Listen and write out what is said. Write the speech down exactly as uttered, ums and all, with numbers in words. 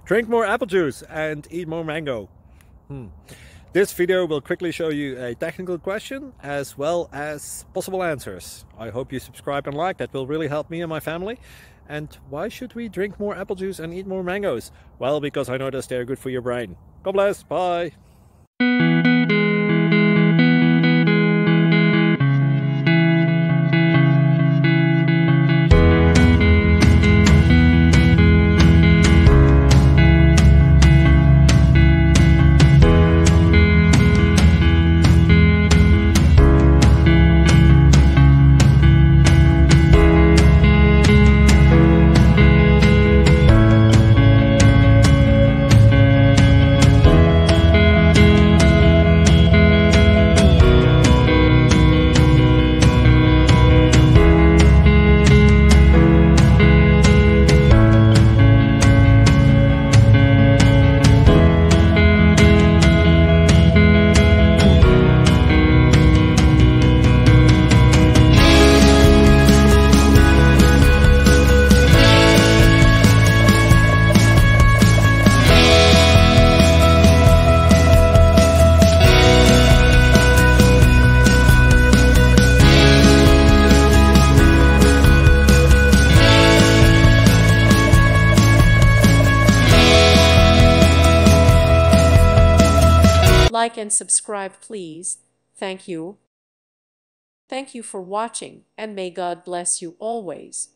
Drink more apple juice and eat more mango. Hmm. This video will quickly show you a technical question as well as possible answers. I hope you subscribe and like, that will really help me and my family. And why should we drink more apple juice and eat more mangoes? Well, because I noticed they're good for your brain. God bless, bye! Like and subscribe, please. Thank you. Thank you for watching, and may God bless you always.